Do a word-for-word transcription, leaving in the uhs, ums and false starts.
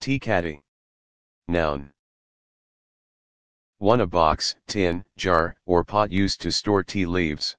Tea caddy. Noun. one. A box, tin, jar, or pot used to store tea leaves.